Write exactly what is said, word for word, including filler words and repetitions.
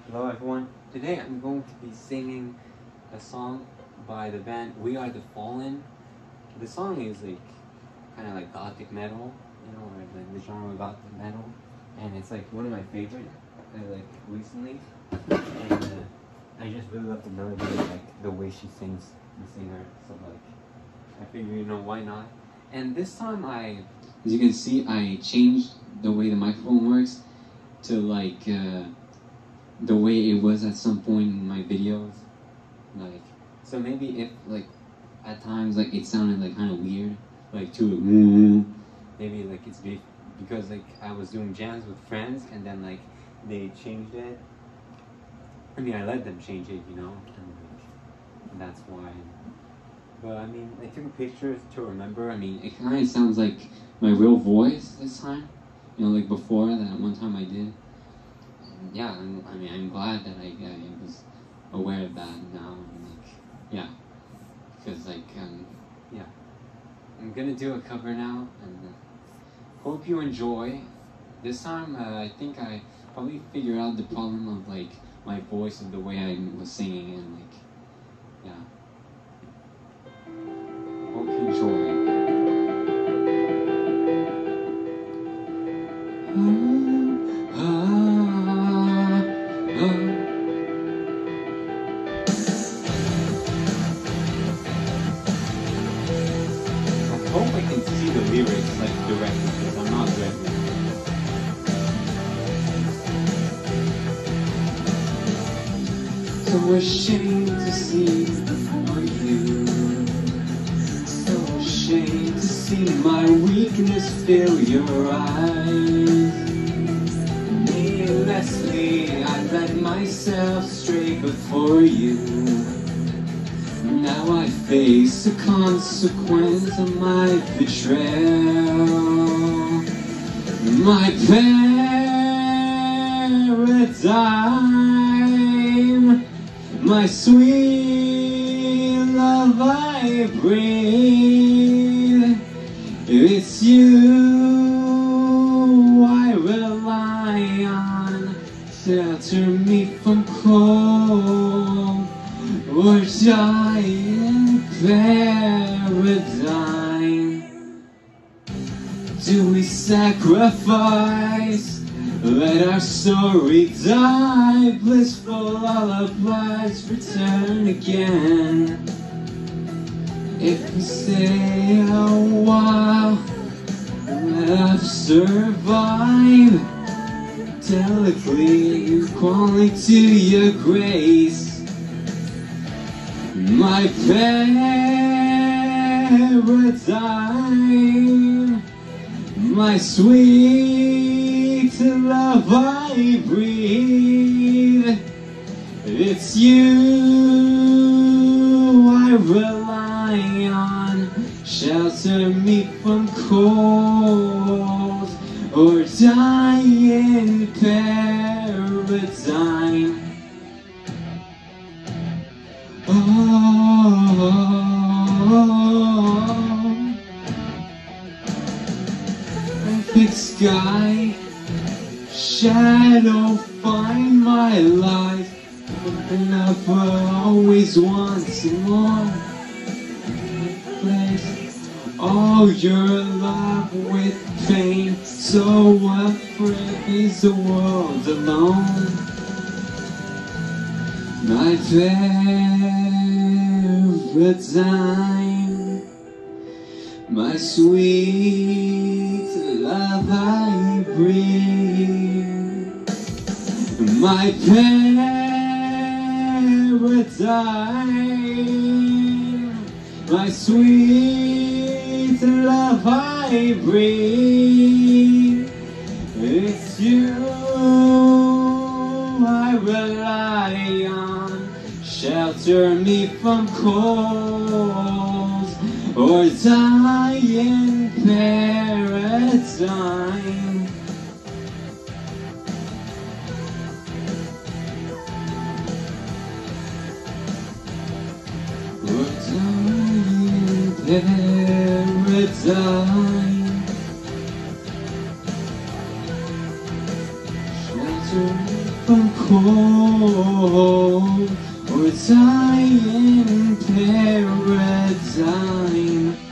Hello everyone. Today I'm going to be singing a song by the band We Are the Fallen. The song is like kind of like gothic metal, you know, or like the genre of gothic metal, and it's like one of my favorite, uh, like recently. And uh, I just really love the melody, and, like the way she sings, the singer. So like, I figure, you know, why not? And this time I, as you can see, I changed the way the microphone works to like. Uh, the way it was at some point in my videos, like, so maybe if like at times like it sounded like kind of weird, like too mm, maybe like it's be because like I was doing jams with friends and then like they changed it. I mean, I let them change it, you know, and like that's why. But I mean, I took a picture to remember. I mean, it kind of sounds like my real voice this time, you know, like before that one time I did. Yeah, I'm, I mean, I'm glad that I, I was aware of that now, and like, yeah, because like, um, yeah, I'm gonna do a cover now, and uh, hope you enjoy. This time, uh, I think I probably figured out the problem of like my voice and the way I was singing, and like, yeah, hope you enjoy. I hope I can see the lyrics like directly because I'm not good. So ashamed to see you, so ashamed to see my weakness fill your eyes. Needlessly, I let myself stray before you. Now I face the consequence of my betrayal. My paradigm, my sweet love I breathe. It's you I rely on, shelter me from cold or die in paradigm. Do we sacrifice? Let our story die. Blissful lullabies return again. If we stay a while, let us survive. Delicately calling to your grace. My paradigm, my sweet love I breathe. It's you I rely on, shelter me from cold or die in paradigm. Oh, perfect sky, shadow find my life, and I always want more. Replace all your love with pain, so afraid is the world alone. My paradigm, my sweet love I breathe. My paradigm, my sweet love I breathe. It's you I rely on, shelter me from cold or die in paradigm. Or die in paradigm. Shelter me from cold or die in paradigm.